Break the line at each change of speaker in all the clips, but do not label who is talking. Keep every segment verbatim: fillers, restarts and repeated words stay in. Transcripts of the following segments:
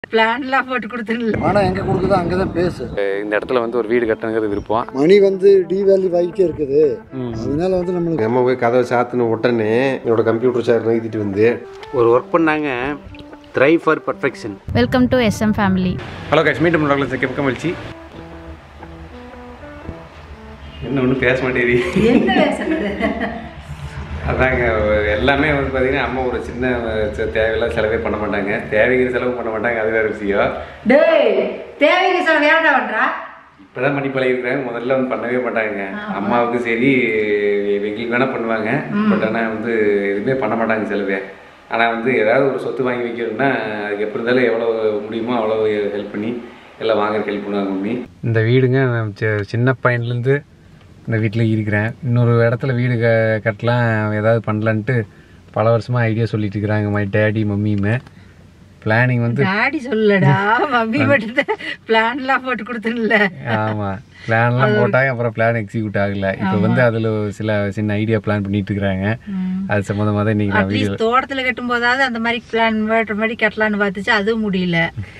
பிளான்லாம் போட்டு கொடுத்துருல.
ஆனால் எங்கே கொடுக்குதோ அங்கே தான் பேசு.
இந்த இடத்துல வந்து ஒரு வீடு கட்டணுங்கிறது விருப்பம்.
மணி வந்து டி வேல்யூ வாங்கிட்டே இருக்குது. அதனால வந்து நம்மளுக்கு
நம்ம போய் கதவை சாத்தின உடனே என்னோட கம்ப்யூட்டர் சார் நோக்கிட்டு வந்து
ஒரு ஒர்க் பண்ணாங்க. Try for perfection.
Welcome to S M family.
Hello guys, மீண்டும் டாக்டர் செக் கமல்ச்சி. என்ன ஒன்றும் பேச மாட்டேரி. அதாங்க எல்லாமே வந்து பார்த்தீங்கன்னா அம்மா ஒரு சின்ன தேவையில்லாம் செலவே பண்ண மாட்டாங்க. தேவைங்கிற செலவு பண்ண மாட்டாங்க, அது வேறு விஷயம்.
தேவைக்கு செலவு வேண்டாம் பண்றா.
இப்போதான் பண்ணி பழகிருக்கிறேன். முதல்ல வந்து பண்ணவே மாட்டாங்க. அம்மாவுக்கு சரி எங்களுக்கு வேணால் பண்ணுவாங்க, பட் ஆனால் வந்து எதுவுமே பண்ண மாட்டாங்க செலவே. ஆனால் வந்து ஏதாவது ஒரு சொத்து வாங்கி வைக்கணும்னா அதுக்கு எப்படி இருந்தாலும் எவ்வளோ முடியுமோ அவ்வளோ ஹெல்ப் பண்ணி எல்லாம் வாங்குறதுக்கு ஹெல்ப் பண்ணுவாங்க மம்மி. இந்த வீடுங்க சின்ன பையன்லேருந்து இந்த வீட்டில் இருக்கிறேன். இன்னொரு இடத்துல வீடு க கட்டலாம் ஏதாவது பண்ணலான்ட்டு பல வருஷமாக ஐடியா சொல்லிட்டு இருக்கிறாங்க மை டேடி மம்மியுமே. பிளானிங் வந்து
டாடி சொல்லடா, மம்மி மட்டும் பிளான்லாம் போட்டு கொடுத்துருல.
ஆமாம், பிளான்லாம் போட்டாங்க, அப்புறம் பிளான் எக்ஸிக்யூட் ஆகலை. இப்போ வந்து அதில் சில சின்ன ஐடியா பிளான் பண்ணிட்டு இருக்கிறாங்க. அது சம்மந்தமாக தான் இன்றைக்கி நான் வீடியோ
தோட்டத்தில் கட்டும் போதாவது அந்த மாதிரி பிளான் போடுற மாதிரி கட்டலான்னு பார்த்துச்சு, அதுவும் முடியல.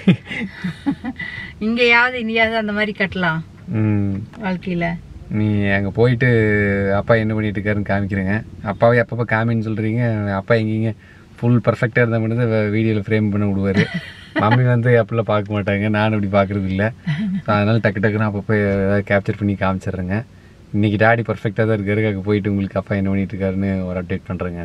இங்கேயாவது இனியாவது அந்த மாதிரி கட்டலாம் வாழ்க்கையில்.
நீ அங்கே போயிட்டு அப்பா என்ன பண்ணிட்டு இருக்காருன்னு காமிக்கிறேங்க. அப்பாவே அப்பப்போ காமின்னு சொல்கிறீங்க. அப்பா எங்கேங்க ஃபுல் பர்ஃபெக்டாக இருந்தால் மட்டும் வீடியோவில் ஃப்ரேம் பண்ண விடுவார். மம்மி வந்து அப்படிலாம் பார்க்க மாட்டாங்க, நானும் அப்படி பார்க்குறது இல்லை. அதனால் டக்கு டக்குன்னு அப்பப்போ ஏதாவது கேப்சர் பண்ணி காமிச்சிட்றேங்க. இன்றைக்கி டாடி பர்ஃபெக்டாக தான் இருக்காரு. அங்கே போயிட்டு உங்களுக்கு அப்பா என்ன பண்ணிட்டு இருக்காருன்னு ஒரு அப்டேட் பண்ணுறேங்க.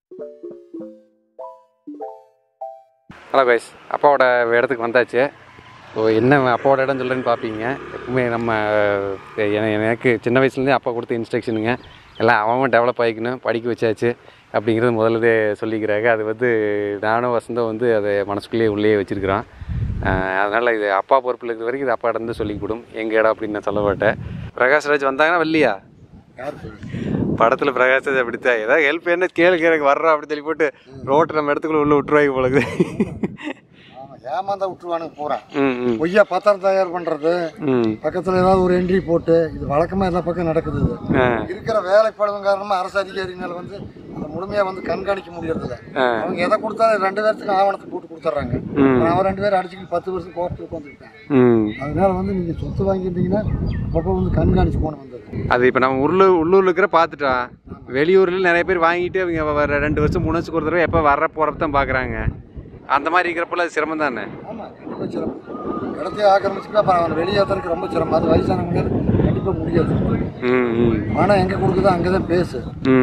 ஹலோ கைஸ், அப்பாவோட இடத்துக்கு வந்தாச்சு. ஸோ என்ன அப்பாவோட இடம் சொல்கிறேன்னு பார்ப்பீங்க. எப்பவுமே நம்ம எனக்கு சின்ன வயசுலேருந்தே அப்பா கொடுத்த இன்ஸ்ட்ரக்ஷனுங்க எல்லாம் அவன் டெவலப் ஆகிக்கணும், படிக்க வச்சாச்சு அப்படிங்கிறது முதல்ல சொல்லிக்கிறாங்க. அது வந்து நானும் வசந்தம் வந்து அதை மனசுக்குள்ளேயே உள்ளே வச்சுருக்கிறோம். அதனால் இது அப்பா பொறுப்பில் இருக்கிற வரைக்கும் இது அப்பா இடம் தான் சொல்லிக் கொடும். எங்கள் இடம் அப்படின்னு நான் சொல்ல மாட்டேன். பிரகாஷ்ராஜ் வந்தாங்கன்னா வரலையா? படத்தில் பிரகாஷ்ராஜ் அப்படித்தான் ஏதாவது ஹெல்ப் என்ன கேளு எனக்கு வர்றோம் அப்படி சொல்லி போட்டு ரோட்டு நம்ம இடத்துக்குள்ள உள்ள விட்டுருவாங்க போலக்குது.
ஏமாந்தா விட்டுருவானுங்க போகிறேன். பொய்யா பத்திரம் தயார் பண்ணுறது, பக்கத்தில் ஏதாவது ஒரு என்ட்ரி போட்டு, இது வழக்கமாக எல்லா பக்கம் நடக்குது. இருக்கிற வேலைப்படவும் காரணமாக அரசு அதிகாரினால வந்து அந்த முழுமையாக வந்து கண்காணிக்க முடியறதில்ல. அவங்க எதை கொடுத்தாலும் ரெண்டு பேர்த்துக்கு ஆவணத்தை போட்டு கொடுத்துட்றாங்க. அவன் ரெண்டு பேரும் அடிச்சுக்கிட்டு பத்து வருஷம் கோர்ட்டுக்கு வந்துருக்கேன். அதனால வந்து நீங்கள் சொத்து வாங்கிட்டீங்கன்னா அப்போ வந்து கண்காணிச்சு போன வந்தது. அது
இப்போ நம்ம உள்ளூர் உள்ளூரில் இருக்கிற பார்த்துட்டா வெளியூரில் நிறைய பேர் வாங்கிட்டு அவங்க ரெண்டு வருஷம் மூணு வருஷத்துக்கு ஒரு தடவை எப்போ வர போகிறப்ப தான் பார்க்குறாங்க. அந்த மாதிரி இருக்கிறப்பல அது சிரமம் தானே.
ஆமாம், கண்டிப்பாக சிரமம். இடத்தையே ஆக்கிரமிச்சுக்கா அப்புறம் அவன் வெளியேறதுக்கு ரொம்ப சிரமம். அது வயசானவங்க கண்டிப்பாக முடியாது. ஆனால் எங்கே கொடுக்குதோ அங்கே தான் பேசு.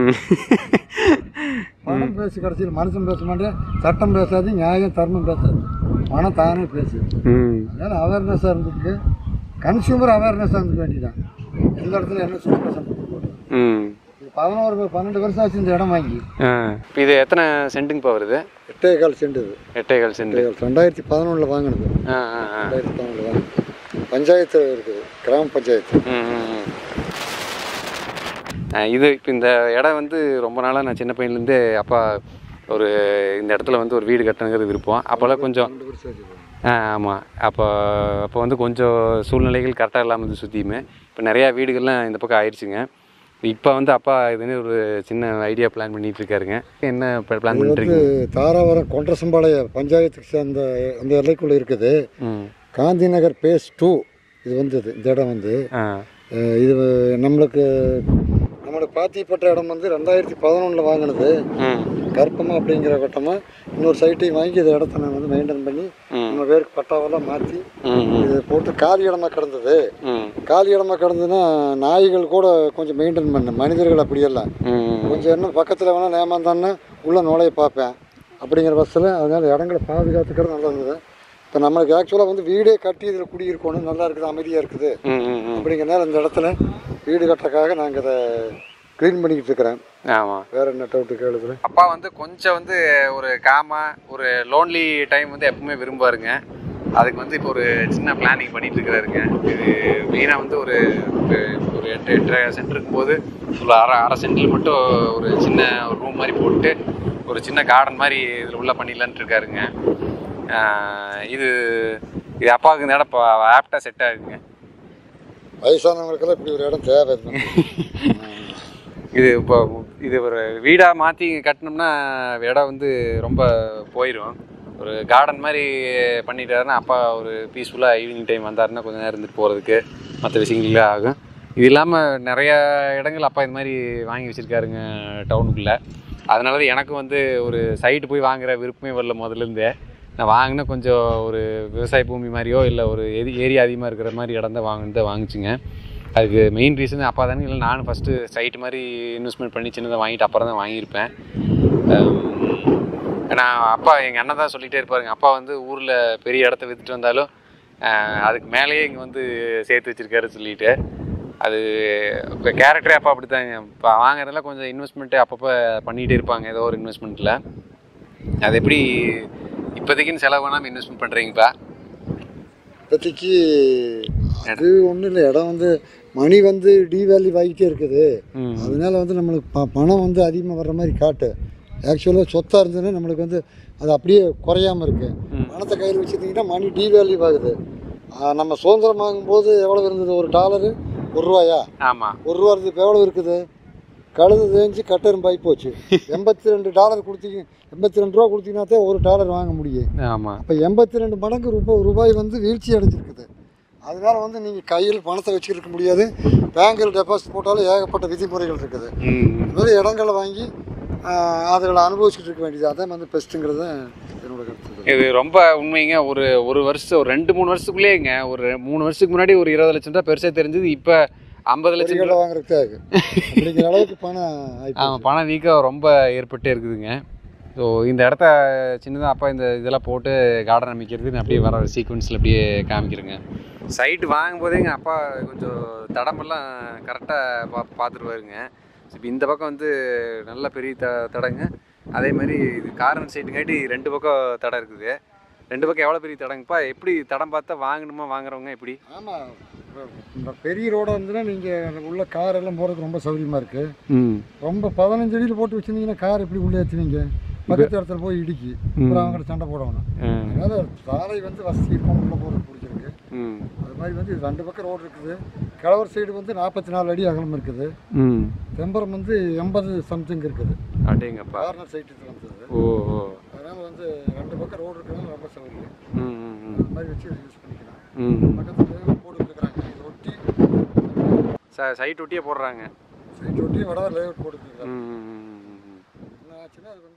பணம் பேசு, கடைசியில் மனுஷன் பேச மாட்டேன், சட்டம் பேசாது, நியாயம் தர்மம் பேசாது, பணம் தானே பேசு. அதனால் அவேர்னஸாக இருந்துட்டு கன்சியூமர் அவேர்னஸாக இருந்துக்க வேண்டியதான். எந்த இடத்துல என்ன சொல்லி பதினோரு பன்னெண்டு வருஷம் ஆச்சு இந்த இடம் வாங்கி.
இப்போ இது எத்தனை சென்ட்டுங்கப்பா வருது?
எட்டே கால் சென்ட். இது எட்டே கால்
சென்ட்
ரெண்டாயிரத்தி பதினொன்றில் வாங்கினது. ரெண்டாயிரத்தி பதினொன்றில் வாங்கினது. பஞ்சாயத்து இருக்குது, கிராம பஞ்சாயத்து.
இது இப்போ இந்த இடம் வந்து ரொம்ப நாளாக நான் சின்ன பையன்லேருந்தே அப்பா ஒரு இந்த இடத்துல வந்து ஒரு வீடு கட்டணுங்கிறது விருப்பம். அப்போல்லாம் கொஞ்சம் ஆ ஆமாம் அப்போ அப்போ வந்து கொஞ்சம் சூழ்நிலைகள் கரெக்டாக இல்லாமல் வந்து சுற்றியுமே இப்போ நிறையா வீடுகள்லாம் இந்த பக்கம் ஆயிடுச்சுங்க. இப்போ வந்து அப்பா இதுன்னு ஒரு சின்ன ஐடியா பிளான் பண்ணிட்டு இருக்காருங்க. என்ன பிளான் பண்ணிட்டு
தாராவரம் கொண்டரசம்பாளைய பஞ்சாயத்துக்கு சேர்ந்த அந்த எல்லைக்குள்ளே இருக்குது. காந்தி நகர் பேஸ் டூ இது வந்தது. இந்த இடம் வந்து இது நம்மளுக்கு நம்மளோட பாத்திப்பட்ட இடம் வந்து ரெண்டாயிரத்தி பதினொன்றில் வாங்கினது. கற்பமாக அப்படிங்கிற கட்டமாக இன்னொரு சைட்டையும் வாங்கி இந்த இடத்த நான் வந்து மெயின்டைன் பண்ணி நம்ம பேருக்கு பட்டாவெல்லாம் மாற்றி இது போட்டு காலி இடமா கிடந்தது. காலி இடமா கிடந்ததுன்னா நாய்கள் கூட கொஞ்சம் மெயின்டைன் பண்ணேன். மனிதர்கள் அப்படியெல்லாம் கொஞ்சம் என்ன பக்கத்தில் வேணால் ஏமாந்தான்னா உள்ள நுழைய பார்ப்பேன் அப்படிங்கிற பஸ்ஸில். அதனால் இடங்களை பாதுகாத்துக்கிறது நல்லா இருந்தது. இப்போ நம்மளுக்கு ஆக்சுவலாக வந்து வீடே கட்டி இதில் குடியிருக்கணும், நல்லா இருக்குது, அமைதியாக இருக்குது. அப்படிங்கிறனால இந்த இடத்துல வீடு கட்டுறதுக்காக நாங்கள் அதை க்ளீன் பண்ணிக்கிட்டு இருக்கிறேன்.
ஆமாம்,
வேறு என்ன டவுட்டு கேளுதுல.
அப்பா வந்து கொஞ்சம் வந்து ஒரு காமா ஒரு லோன்லி டைம் வந்து எப்பவுமே விரும்புவாருங்க. அதுக்கு வந்து இப்போ ஒரு சின்ன பிளானிங் பண்ணிட்டு இருக்கிறாருங்க. இது மெயினாக வந்து ஒரு ஒரு எட்டு எட்டரை சென்ட் இருக்கும்போது ஒரு அரை அரை சென்டில் மட்டும் ஒரு சின்ன ஒரு ரூம் மாதிரி போட்டு ஒரு சின்ன கார்டன் மாதிரி இதில் உள்ள பண்ணிடலான்ட்டு இருக்காருங்க. இது இது அப்பாவுக்கு இந்த இடம் ஆப்டாக செட் ஆகுங்க.
வயசானவங்களுக்கெல்லாம் இப்படி ஒரு இடம் தேவை.
இது இப்போ இது ஒரு வீடாக மாற்றி கட்டினோம்னா இடம் வந்து ரொம்ப போயிடும். ஒரு கார்டன் மாதிரி பண்ணிட்டாருன்னா அப்பா ஒரு பீஸ்ஃபுல்லாக ஈவினிங் டைம் வந்தாருன்னா கொஞ்சம் நேரம் இருந்துட்டு போகிறதுக்கு மற்ற விஷயங்களே ஆகும். இது இல்லாமல் நிறையா இடங்கள் அப்பா இந்த மாதிரி வாங்கி வச்சுருக்காருங்க டவுனுக்குள்ளே. அதனால தான் எனக்கும் வந்து ஒரு சைட்டு போய் வாங்குகிற விருப்பமே வரல முதல்லேருந்தே. நான் வாங்கினா கொஞ்சம் ஒரு விவசாய பூமி மாதிரியோ இல்லை ஒரு எரி ஏரியா அதிகமாக இருக்கிற மாதிரி இடம் தான் வாங்கினு தான் வாங்கிச்சுங்க. அதுக்கு மெயின் ரீசன் அப்பா தானே. இல்லை நானும் ஃபஸ்ட்டு சைட்டு மாதிரி இன்வெஸ்ட்மெண்ட் பண்ணி சின்னதாக வாங்கிட்டு அப்புறம் தான் வாங்கியிருப்பேன். ஏன்னா அப்பா எங்கள் அண்ணன் தான் சொல்லிகிட்டே இருப்பாருங்க, அப்பா வந்து ஊரில் பெரிய இடத்த விற்றுட்டு வந்தாலும் அதுக்கு மேலேயே இங்கே வந்து சேர்த்து வச்சுருக்காரு சொல்லிட்டு. அது இப்போ கேரக்டரே அப்பா அப்படி தாங்க. இப்போ வாங்குறதெல்லாம் கொஞ்சம் இன்வெஸ்ட்மெண்ட்டு அப்பப்போ பண்ணிகிட்டே இருப்பாங்க ஏதோ ஒரு இன்வெஸ்ட்மெண்ட்டில். அது எப்படி இப்போதைக்குன்னு செலவு பண்ணாமல் இன்வெஸ்ட்மெண்ட் பண்ணுறீங்கப்பா?
இப்போதைக்கு அது ஒன்றும் இல்லை. இடம் வந்து மணி வந்து டிவேல்யூ ஆகிட்டே இருக்குது. அதனால வந்து நம்மளுக்கு ப பணம் வந்து அதிகமாக வர்ற மாதிரி காட்டு. ஆக்சுவலாக சொத்தாக இருந்ததுன்னா நம்மளுக்கு வந்து அது அப்படியே குறையாமல் இருக்குது. பணத்தை கையில் வச்சுருந்தீங்கன்னா மணி டிவேல்யூ ஆகுது. நம்ம சுதந்திரம் வாங்கும்போது எவ்வளோ இருந்தது? ஒரு டாலரு ஒரு ரூபாயா? ஆமாம், ஒரு ரூபா இருந்தது. இப்போ எவ்வளோ இருக்குது? கழுது தேஞ்சு கட்டெரும்பாகி போச்சு. எண்பத்தி ரெண்டு டாலர் கொடுத்தீங்க, எண்பத்தி ரெண்டு ரூபா கொடுத்தீங்கன்னா தான் ஒரு டாலர் வாங்க முடியும். ஆமாம், அப்போ எண்பத்தி ரெண்டு மடங்கு ரூபாய் ரூபாய் வந்து வீழ்ச்சி அடைஞ்சிருக்குது. அதனால வந்து நீங்கள் கையில் பணத்தை வச்சுருக்க முடியாது. பேங்கில் டெபாசிட் போட்டாலும் ஏகப்பட்ட விதிமுறைகள் இருக்குது. இது மாதிரி இடங்களை வாங்கி அதில் அனுபவிச்சுட்டு இருக்க வேண்டியது அதான் வந்து பெஸ்ட்டுங்கிறது என்னோட கருத்து.
இது ரொம்ப உண்மைங்க. ஒரு ஒரு வருஷம் ஒரு ரெண்டு மூணு வருஷத்துக்குள்ளேங்க ஒரு மூணு வருஷத்துக்கு முன்னாடி ஒரு இருபது லட்சம் ரூபா பெருசாக தெரிஞ்சது. இப்போ ஐம்பது லட்சம் ரூபா வாங்குறதுக்கு அப்படிங்கிற அளவுக்கு பணம் ஆமாம் பணம் வீக்காக ரொம்ப ஏற்பட்டே இருக்குதுங்க. ஸோ இந்த இடத்த சின்னதாக அப்பா இந்த இதெல்லாம் போட்டு கார்டன் அமைக்கிறது அப்படியே வர சீக்வன்ஸில் அப்படியே காமிக்கிறேங்க. சைட்டு வாங்கும்போதே எங்கள் அப்பா கொஞ்சம் தடமெல்லாம் கரெக்டாக பா பார்த்துருவாருங்க. இப்போ இந்த பக்கம் வந்து நல்ல பெரிய த தடங்க. அதே மாதிரி இது கார்னர் சைட்டுங்காட்டி ரெண்டு பக்கம் தடம் இருக்குது. ரெண்டு பக்கம் எவ்வளோ பெரிய தடங்கப்பா? எப்படி தடம் பார்த்தா வாங்கணுமா வாங்குறவங்க எப்படி?
ஆமாம், இந்த பெரிய ரோடாக இருந்துன்னா நீங்கள் உள்ள கார் எல்லாம் போகிறதுக்கு ரொம்ப சௌகரியமாக இருக்குது. ரொம்ப பதினஞ்சு அடியில் போட்டு வச்சுருந்தீங்கன்னா கார் எப்படி உள்ளே ஏற்றுவீங்க? பக்கத்து இடத்துல போய் இடிக்கி அப்புறம் அவங்கள்ட்ட சண்டை போடணும். அதனால சாலை வந்து வசதி இருக்கும், உள்ள போகிறது பிடிச்சிருக்கு. அது மாதிரி வந்து இது ரெண்டு பக்கம் ரோடு இருக்குது. கிழவர் சைடு வந்து நாற்பத்தி நாலு அடி அகலம் இருக்குது. தெம்பரம் வந்து எண்பது சம்திங் இருக்குது. அப்படிங்கப்பா கார்னர் சைட்டு வந்தது. ஓ ஓ அதனால் வந்து ரெண்டு பக்கம் ரோடு இருக்கிறதுனால ரொம்ப சௌகரியம். அது மாதிரி வச்சு யூஸ் பண்ணிக்கலாம். பக்கத்தில் போட்டு இருக்கிறாங்க. இது ஒட்டி
சைட் ஒட்டியே போடுறாங்க.
சைட் ஒட்டியே வட லேஅவுட் போட்டுருக்காங்க. என்ன ஆச்சுன்னா அது வந்து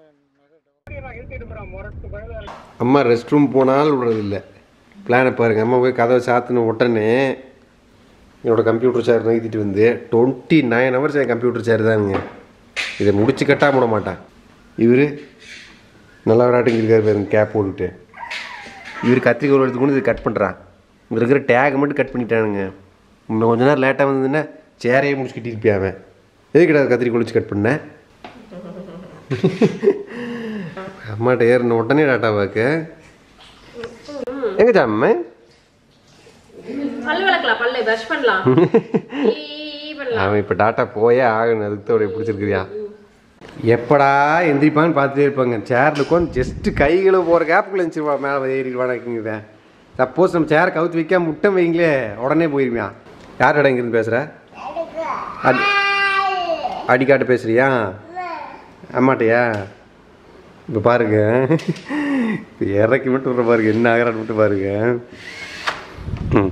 அம்மா ரெஸ்ட் ரூம் போனாலும் விடுறதில்லை. பிளானை பாருங்கள். அம்மா போய் கதவை சாத்தின உடனே என்னோடய கம்ப்யூட்டர் சேர் நகர்த்திட்டு வந்து டுவெண்ட்டி நைன் ஹவர்ஸ் என் கம்ப்யூட்டர் சேர் தானுங்க. இதை முடிச்சு கட்டாக விட மாட்டான். இவர் நல்லா விளையாட்டுங்க இருக்கார் பாருங்க, கேப் போட்டுக்கிட்டு. இவர் கத்திரிக்கோள் எடுத்து கொண்டு இது கட் பண்ணுறான். இங்கே இருக்கிற டேகை மட்டும் கட் பண்ணிட்டானுங்க. இன்னும் கொஞ்ச நேரம் லேட்டாக வந்ததுன்னா சேரையே முடிச்சு கட்டியிருப்பியா அவன். எது கிட்ட கத்திரிக்கோள் வச்சு கட் பண்ணேன். அம்மாட்ட ஏறின உடனே டாட்டா பார்க்க எங்க சாம அவன் இப்போ டாட்டா போயே ஆகணும். அதுக்கு தான் பிடிச்சிருக்குறியா? எப்படா எந்திரிப்பான்னு பார்த்துட்டே இருப்பாங்க. சேரில் உட்காந்து ஜஸ்ட்டு கைகளை போகிற கேப்புக்குள்ள இருந்துச்சுருவா மேலே ஏறிடுவானக்குங்க. சப்போஸ் நம்ம சேரை கவுத்து வைக்காம முட்டை வைங்களே உடனே போயிருவியா. யார் இடம் இங்கிருந்து பேசுகிற? அடி அடிக்காட்டு பேசுகிறியா அம்மாட்டையா? இப்போ பாருங்க, இப்போ இறக்கி மட்டும் விட்ற பாருங்க என்ன ஆகிறான்னு மட்டும் பாருங்க. ம்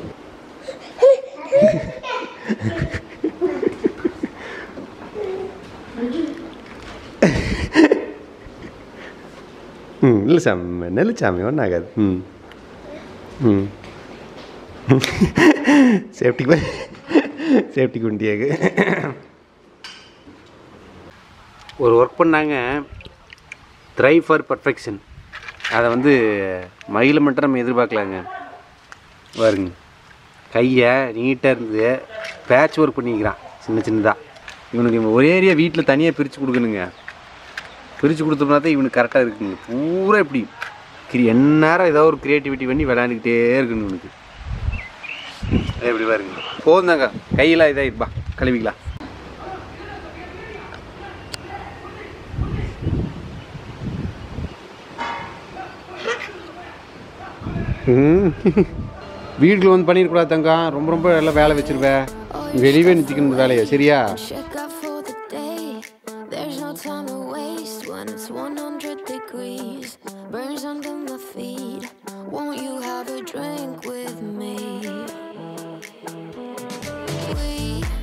ம் இல்லை சாமி நெல்லு சாமி ஒன்றும் ஆகாது. ம் ம் சேஃப்டிக்கு சேஃப்டிக்கு உண்டியாகு ஒரு ஒர்க் பண்ணாங்க. Try for perfection. அதை வந்து மயில மட்டும் நம்ம எதிர்பார்க்கலாங்க. பாருங்க கையை நீட்டாக இருந்தது. பேட்ச் ஒர்க் பண்ணிக்கிறான் சின்ன சின்னதாக. இவனுக்கு ஒரே ஏரியா வீட்டில் தனியாக பிரித்து கொடுக்கணுங்க. பிரித்து கொடுத்தோம்னா தான் இவனுக்கு கரெக்டாக இருக்குங்க. பூரா இப்படி கிரி எந்நேரம் ஏதோ ஒரு க்ரியேட்டிவிட்டி பண்ணி விளையாண்டுக்கிட்டே இருக்கணும் இவனுக்கு. எப்படி பாருங்க போதுந்தாங்க. கையெல்லாம் இதாகிடுப்பா, கழுவிக்கலாம். வீட்டில் வந்து பண்ணிடக்கூடாது தங்கா. ரொம்ப ரொம்ப எல்லாம் வேலை வச்சிருவேன். வெளியே நிறுத்திக்கணும் இந்த வேலையை, சரியா? There's no time to waste when it's one hundred degrees. Burn
we